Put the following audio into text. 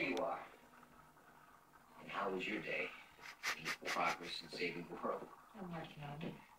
you are. And how was your day? Any progress in saving the world? I'm working on it.